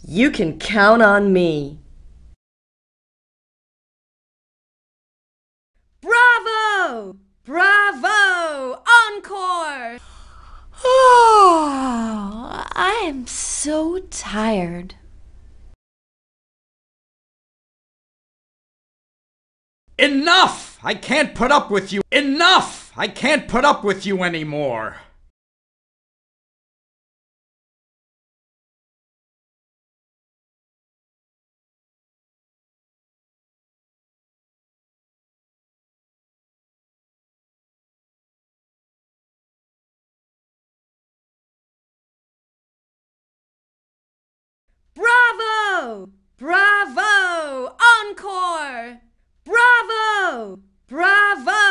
You can count on me. Bravo! Bravo! Encore! Oh, I am so tired. Enough! I can't put up with you. Enough! I can't put up with you anymore. Bravo! Bravo! Encore! Bravo! Bravo!